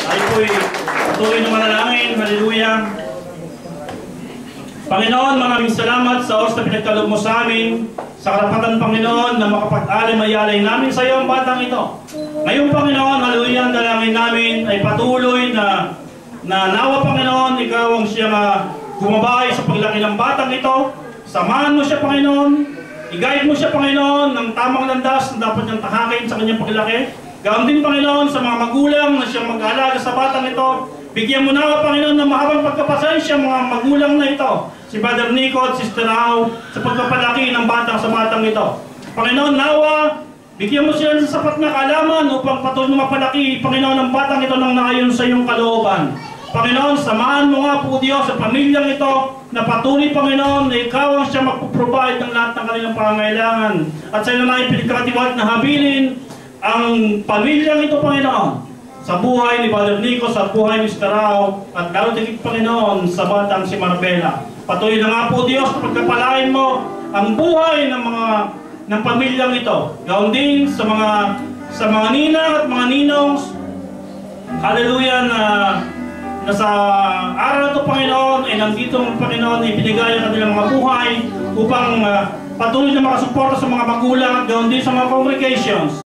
Tayo po'y patuloy na manalangin. Hallelujah. Panginoon, maraming salamat sa oras na pinagkaloob mo sa amin. Sa karapatan, Panginoon, na makapag-alay-mayalay namin sa iyo ang batang ito. Ngayon, Panginoon, hallelujah, ang dalangin namin ay patuloy na nawa, Panginoon, ikaw ang siyang gumabay sa paglaki ng batang ito. Samahan mo siya, Panginoon. I-guide mo siya, Panginoon, ng tamang landas na dapat niyang tahakin sa kanyang paglaki. Gawin din, Panginoon, sa mga magulang na siyang mag-aalaga sa batang ito. Bigyan mo na, Panginoon, ng mahabang pagkapasensya mga magulang na ito. Si Brother Nico at Sister Rao sa pagpapalaki ng batang sa batang ito. Panginoon, nawa, bigyan mo sila ng sapat na kaalaman upang patuloy na mapalaki, Panginoon, ang batang ito nang naayon sa iyong kalooban. Panginoon, samahan mo nga po, Diyos, sa pamilyang ito na patuloy, Panginoon, na ikaw ang siya magpuprovide ng lahat ng kanilang pangangailangan. At sa iyo na ipinagkatiwala na habilin ang pamilyang ito, Panginoon, sa buhay ni Brother Nico, sa buhay ni Sister Rao, at lalo tigit, Panginoon, sa batang si Marbella. Patuloy na nga po, Diyos, pagkapalain mo ang buhay ng pamilyang ito. Gawin din sa mga ninang at mga ninong, hallelujah, na sa araw ito, Panginoon, ay nandito ang Panginoon, ipinigay ang kanilang mga buhay upang patuloy na makasuporta sa mga magulang at gawin din sa mga congregations.